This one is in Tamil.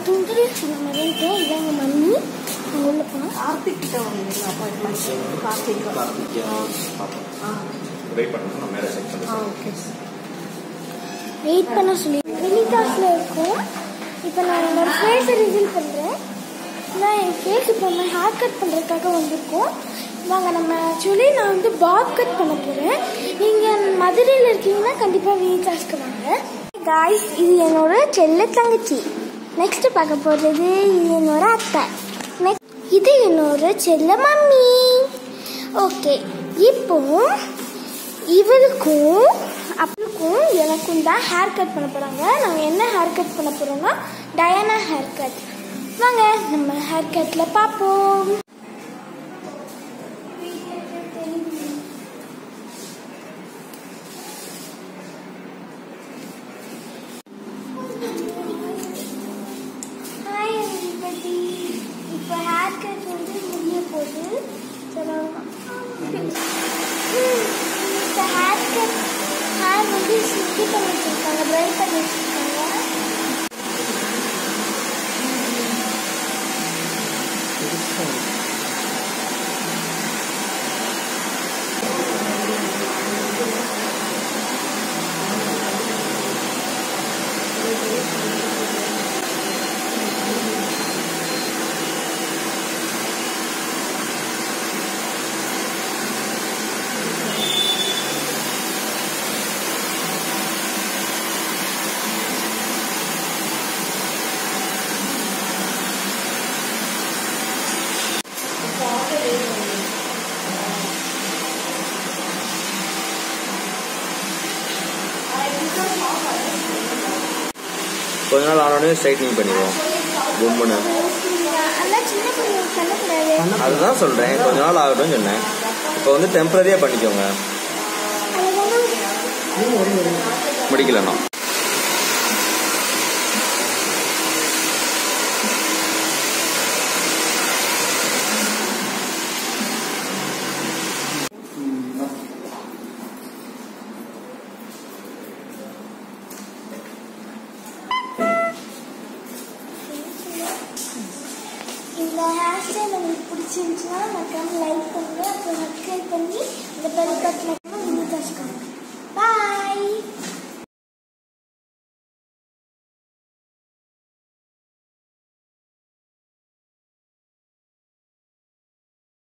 இன்ட்ரடியூஸ் பண்ண மாதிரி இருக்கேன். இது எங்கள் மம்மி. அவங்க உள்ள போனால் கார்த்திக் கிட்ட வந்து கார்த்திக் வெயிட் பண்ணுங்க, நான் மேலே செக் பண்ணுறேன். ஓகே வெயிட் பண்ண சொல்லி வெளிக்காசில் இருக்கும். இப்போ நான் என்னோட ஃபேஸை ரிவீல் பண்ணுறேன். நான் என் ஃபேஸ் இப்போ நம்ம ஹேர் கட் பண்ணுறதுக்காக வந்திருக்கோம். வாங்க நம்ம ஆக்சுவலி நான் வந்து பாப் கட் பண்ண போகிறேன். நீங்கள் மதுரையில் இருக்கீங்கன்னா கண்டிப்பாக வெளிக்காசுக்கு வாங்க. காய்ஸ், இது என்னோட செல்ல தங்கச்சி. நெக்ஸ்ட் பார்க்க போகிறது இது என்னோட அத்தை. நெக்ஸ்ட் இது என்னோட செல்ல மம்மி. ஓகே, இப்போ இவருக்கும் அவளுக்கும் எனக்கும் தான் ஹேர் கட் பண்ண போகிறாங்க. நாங்கள் என்ன ஹேர் கட் பண்ண போகிறோம்னா டயானா ஹேர் கட். வாங்க நம்ம ஹேர் கட்டில் பார்ப்போம். இப்போ ஹேர் கட் வந்து முடிய போகுது. இப்போ ஹேர் வந்து சுத்தி பண்ணி வச்சுருக்காங்க, ட்ரை பண்ணி வச்சுருக்காங்க. கொஞ்ச நாள் ஆனோடனே ஸ்ட்ரைட்னிங் பண்ணிடுவோம். கும்முன்னு அதுதான் சொல்கிறேன், கொஞ்ச நாள் ஆகட்டும்னு சொன்னேன். இப்போ வந்து டெம்பரரியாக பண்ணிக்கோங்க, முடிக்கலண்ணா. இந்த ஹேர் ஸ்டைல் உங்களுக்கு பிடிச்சிருந்துச்சுன்னா மறக்காம லைக் பண்ணுங்க, அப்புறம் சப்ஸ்கிரைப் பண்ணி இந்த பெல் பட்டனை பாய்.